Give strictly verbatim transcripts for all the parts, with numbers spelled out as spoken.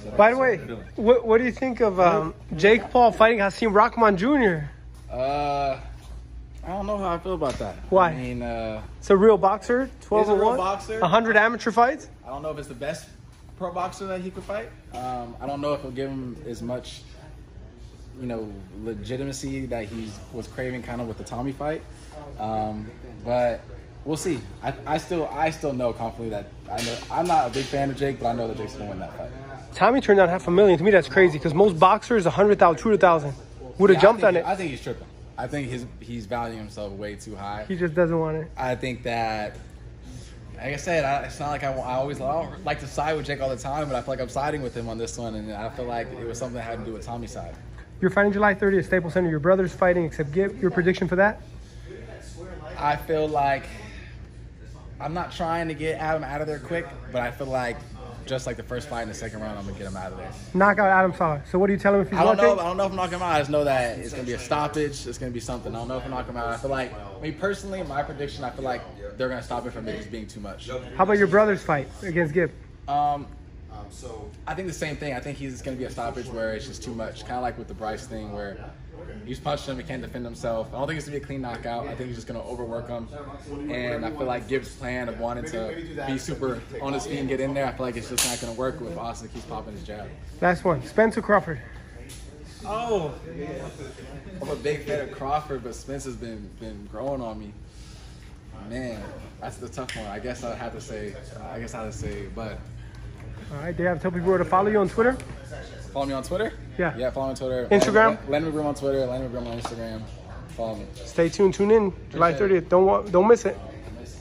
By the way, what, what do you think of um, Jake Paul fighting Hasim Rachman Junior? Uh, I don't know how I feel about that. Why? I mean, uh, it's a real boxer, twelve and one. He's a real boxer. one hundred amateur fights. I don't know if it's the best pro boxer that he could fight. Um, I don't know if it'll give him as much, you know, legitimacy that he was craving kind of with the Tommy fight. Um, but we'll see. I, I still I still know confidently that I know I'm not a big fan of Jake, but I know that Jake's gonna win that fight. Tommy turned down half a million. To me, that's crazy because most boxers, one hundred thousand, two hundred thousand would have yeah, jumped think, on it. I think he's tripping. I think his he's valuing himself way too high. He just doesn't want it. I think that, like I said, I, it's not like I, I always I don't like to side with Jake all the time, but I feel like I'm siding with him on this one, and I feel like it was something that had to do with Tommy's side. You're fighting July thirtieth at Staples Center. Your brother's fighting except Gib. Your prediction for that? I feel like I'm not trying to get Adam out of there quick, but I feel like just like the first fight in the second round, I'm gonna get him out of there. Knock out Adam Saw. So what do you tell him if he's I don't watching? know. I don't know if I'm knocking him out. I just know that it's gonna be a stoppage. It's gonna be something. I don't know if I'm knocking him out. I feel like, me personally, my prediction, I feel like they're gonna stop it from it just being too much. How about your brother's fight against Gib? Um, I think the same thing. I think he's gonna be a stoppage where it's just too much. Kind of like with the Bryce thing where he's punched him, he can't defend himself. I don't think it's gonna be a clean knockout. I think he's just gonna overwork him. And I feel like Gibbs' plan of wanting to be super on his feet and get in there, I feel like it's just not gonna work if Austin keeps popping his jab. Last one, Spencer Crawford. Oh, I'm a big fan of Crawford, but Spence has been been growing on me. Man, that's the tough one. I guess I have to say. I guess I have to say, but. All right, do you have to tell people where to follow you on Twitter? Follow me on Twitter? Yeah. Yeah, follow me on Twitter. Instagram? Landon McBroom on Twitter, Landon McBroom on Instagram. Follow me. Stay tuned, tune in, July thirtieth. Don't wa- don't miss it.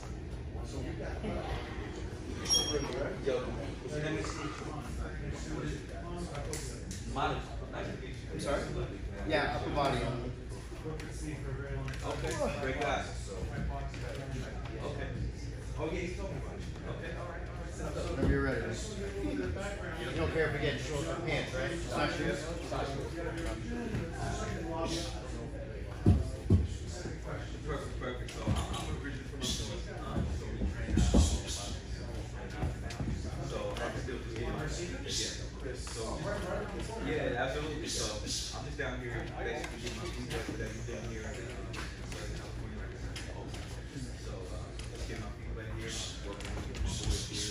I'm sorry? Yeah, upper body. Okay, great guys. Okay. Oh, yeah, he's talking about it. Okay, all right. Whenever you're ready. You don't care if we get shorts or pants, right? It's not shoes? It's not shoes. Perfect, perfect. So I'm originally from Louisiana, so we train out. So I can still just get yeah. So yeah, absolutely. So I'm just down here basically getting my feet wet with everything here. So uh, let's get my feet wet here. Working with my boys here.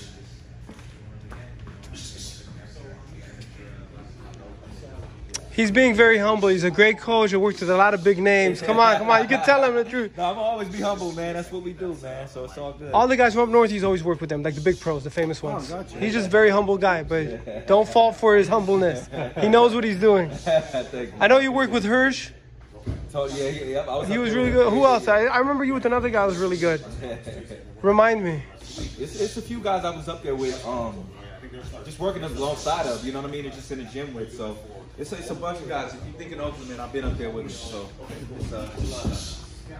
He's being very humble. He's a great coach. He worked with a lot of big names. Come on, come on. You can tell him the truth. No, I'm gonna always be humble, man. That's what we do, man. So it's all good. All the guys from up north, he's always worked with them, like the big pros, the famous ones. Oh, gotcha. He's just a very humble guy, but don't fall for his humbleness. He knows what he's doing. Thank you. I know you work with Hirsch. So, yeah, yeah, yeah, I was He up was there really with- good. Who else? I, I remember you with another guy who was really good. Remind me. It's, it's a few guys I was up there with, um, just working alongside of, you know what I mean, and just in the gym with. So it's, it's a bunch of guys. If you think in Oakland, man, I've been up there with them. So it's uh, a lot of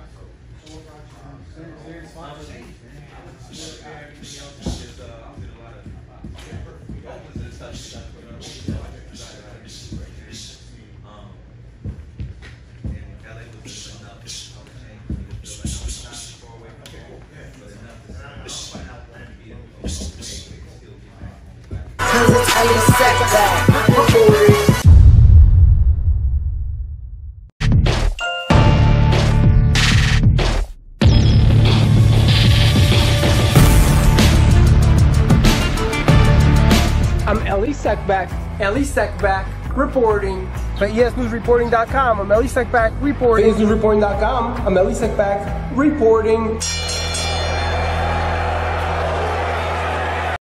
I'm Ellie Seckback, Ellie Seckback, reporting for E S News Reporting dot com. I'm Ellie Seckback, reporting. E S News Reporting dot com. I'm Ellie Seckback, reporting.